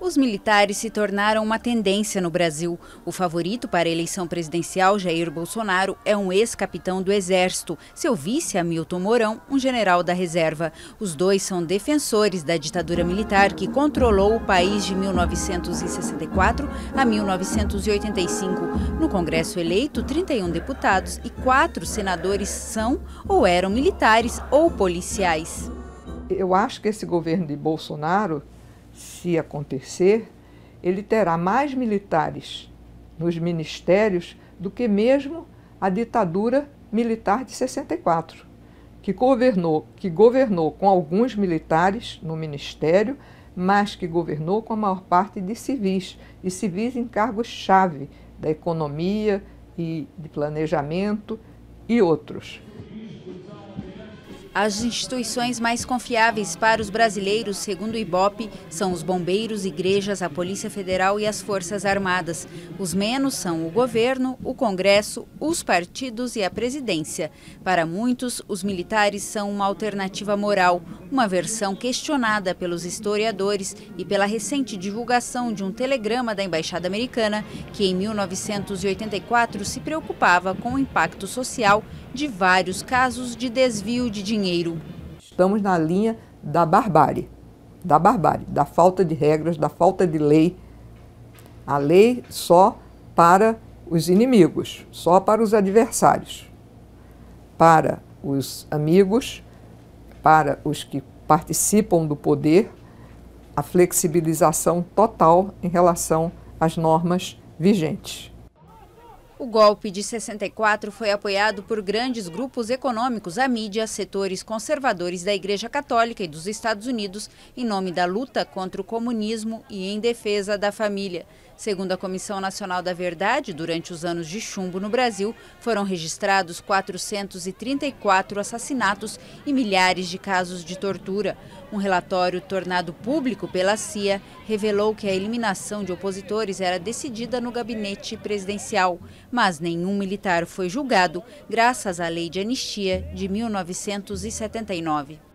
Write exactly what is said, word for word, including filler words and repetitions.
Os militares se tornaram uma tendência no Brasil. O favorito para a eleição presidencial, Jair Bolsonaro, é um ex-capitão do Exército. Seu vice, Hamilton Mourão, um general da reserva. Os dois são defensores da ditadura militar que controlou o país de mil novecentos e sessenta e quatro a mil novecentos e oitenta e cinco. No Congresso eleito, trinta e um deputados e quatro senadores são ou eram militares ou policiais. Eu acho que esse governo de Bolsonaro, se acontecer, ele terá mais militares nos ministérios do que mesmo a ditadura militar de sessenta e quatro, que governou, que governou com alguns militares no ministério, mas que governou com a maior parte de civis, e civis em cargos-chave da economia e de planejamento e outros. As instituições mais confiáveis para os brasileiros, segundo o Ibope, são os bombeiros, igrejas, a Polícia Federal e as Forças Armadas. Os menos são o governo, o Congresso, os partidos e a presidência. Para muitos, os militares são uma alternativa moral, uma versão questionada pelos historiadores e pela recente divulgação de um telegrama da Embaixada Americana, que em mil novecentos e oitenta e quatro se preocupava com o impacto social de vários casos de desvio de dinheiro. Estamos na linha da barbárie, da barbárie, da falta de regras, da falta de lei. A lei só para os inimigos, só para os adversários. Para os amigos, para os que participam do poder, a flexibilização total em relação às normas vigentes. O golpe de sessenta e quatro foi apoiado por grandes grupos econômicos, a mídia, setores conservadores da Igreja Católica e dos Estados Unidos, em nome da luta contra o comunismo e em defesa da família. Segundo a Comissão Nacional da Verdade, durante os anos de chumbo no Brasil, foram registrados quatrocentos e trinta e quatro assassinatos e milhares de casos de tortura. Um relatório tornado público pela C I A revelou que a eliminação de opositores era decidida no gabinete presidencial, mas nenhum militar foi julgado, graças à Lei de Anistia de mil novecentos e setenta e nove.